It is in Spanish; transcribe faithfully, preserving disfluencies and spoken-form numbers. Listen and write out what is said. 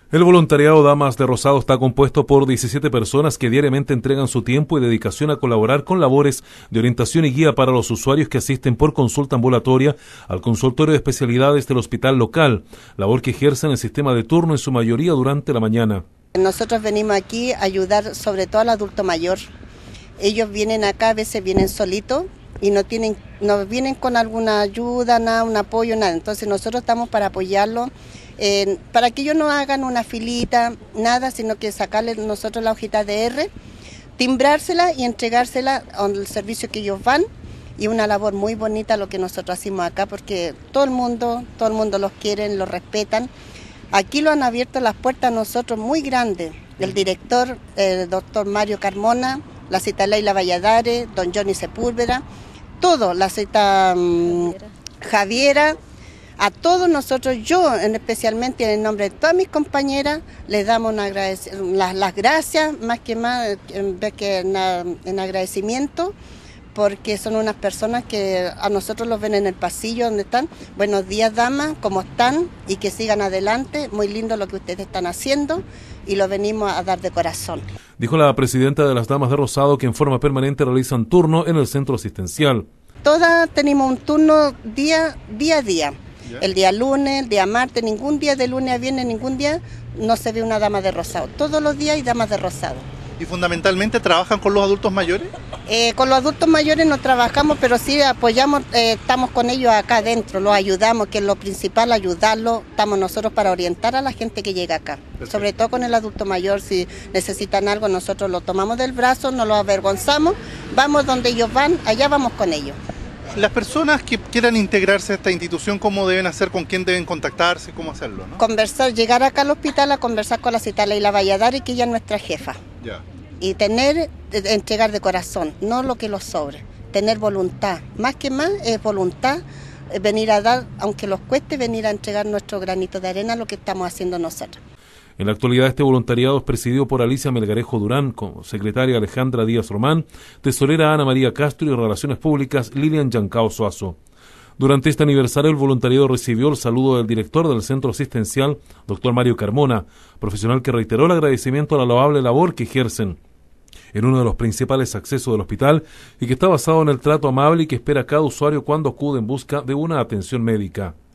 El voluntariado Damas de Rosado está compuesto por diecisiete personas que diariamente entregan su tiempo y dedicación a colaborar con labores de orientación y guía para los usuarios que asisten por consulta ambulatoria al consultorio de especialidades del hospital local, labor que ejercen el sistema de turno en su mayoría durante la mañana. Nosotros venimos aquí a ayudar sobre todo al adulto mayor. Ellos vienen acá, a veces vienen solitos y no tienen, no vienen con alguna ayuda, nada, un apoyo, nada. Entonces nosotros estamos para apoyarlos. Eh, para que ellos no hagan una filita, nada, sino que sacarle nosotros la hojita de R, timbrársela y entregársela al servicio que ellos van, y una labor muy bonita lo que nosotros hacemos acá, porque todo el mundo, todo el mundo los quieren, los respetan. Aquí lo han abierto las puertas a nosotros muy grandes, el director, el doctor Mario Carmona, la cita Leila Valladares, don Johnny Sepúlveda, todo, la cita um, Javiera. A todos nosotros, yo en especialmente en el nombre de todas mis compañeras, les damos una las, las gracias, más que más en, que en, en agradecimiento, porque son unas personas que a nosotros los ven en el pasillo donde están. Buenos días, damas, ¿cómo están? Y que sigan adelante, muy lindo lo que ustedes están haciendo y lo venimos a dar de corazón. Dijo la presidenta de las Damas de Rosado que en forma permanente realizan turno en el centro asistencial. Todas tenemos un turno día, día a día. El día lunes, el día martes, ningún día de lunes a viernes, ningún día no se ve una dama de rosado. Todos los días hay damas de rosado. ¿Y fundamentalmente trabajan con los adultos mayores? Eh, con los adultos mayores no trabajamos, pero sí apoyamos, eh, estamos con ellos acá adentro, los ayudamos, que es lo principal, ayudarlos. Estamos nosotros para orientar a la gente que llega acá. Perfecto. Sobre todo con el adulto mayor, si necesitan algo, nosotros lo tomamos del brazo, no lo avergonzamos, vamos donde ellos van, allá vamos con ellos. Las personas que quieran integrarse a esta institución, ¿cómo deben hacer? ¿Con quién deben contactarse? ¿Cómo hacerlo? ¿no? Conversar, llegar acá al hospital a conversar con la cita Leila Valladares, que ella es nuestra jefa. Ya. Y tener, entregar de corazón, no lo que los sobre, tener voluntad. Más que más es voluntad, venir a dar, aunque los cueste, venir a entregar nuestro granito de arena, lo que estamos haciendo nosotros. En la actualidad este voluntariado es presidido por Alicia Melgarejo Durán, como secretaria Alejandra Díaz Román, tesorera Ana María Castro y Relaciones Públicas Lilian Yancao Suazo. Durante este aniversario el voluntariado recibió el saludo del director del centro asistencial, doctor Mario Carmona, profesional que reiteró el agradecimiento a la loable labor que ejercen en uno de los principales accesos del hospital y que está basado en el trato amable y que espera a cada usuario cuando acude en busca de una atención médica.